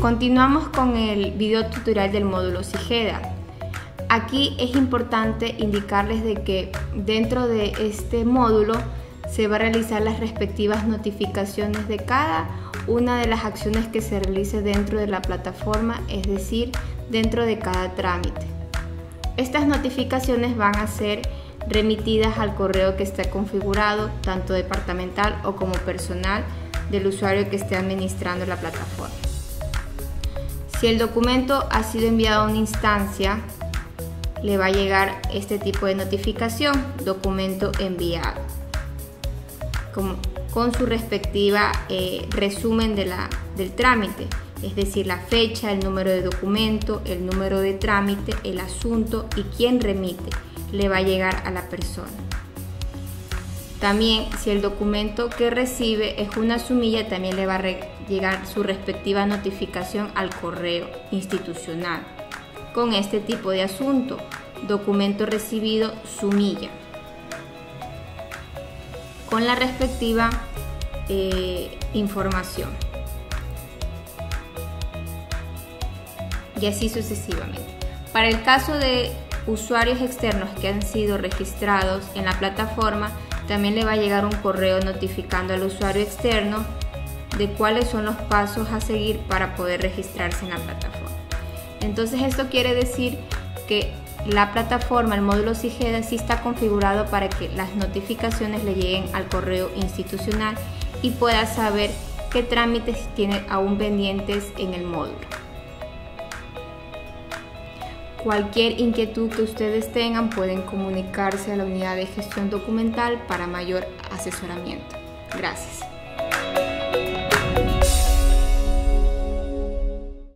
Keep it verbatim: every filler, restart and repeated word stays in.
Continuamos con el video tutorial del módulo SIGEDA. Aquí es importante indicarles de que dentro de este módulo se va a realizar las respectivas notificaciones de cada una de las acciones que se realice dentro de la plataforma, es decir, dentro de cada trámite. Estas notificaciones van a ser remitidas al correo que esté configurado, tanto departamental o como personal del usuario que esté administrando la plataforma. Si el documento ha sido enviado a una instancia, le va a llegar este tipo de notificación: documento enviado, con, con su respectiva eh, resumen de la, del trámite, es decir, la fecha, el número de documento, el número de trámite, el asunto y quién remite, le va a llegar a la persona. También, si el documento que recibe es una sumilla, también le va a llegar su respectiva notificación al correo institucional con este tipo de asunto: documento recibido, sumilla, con la respectiva eh, información, y así sucesivamente. Para el caso de usuarios externos que han sido registrados en la plataforma, también le va a llegar un correo notificando al usuario externo de cuáles son los pasos a seguir para poder registrarse en la plataforma. Entonces, esto quiere decir que la plataforma, el módulo SIGEDA, sí está configurado para que las notificaciones le lleguen al correo institucional y pueda saber qué trámites tiene aún pendientes en el módulo. Cualquier inquietud que ustedes tengan pueden comunicarse a la unidad de gestión documental para mayor asesoramiento. Gracias.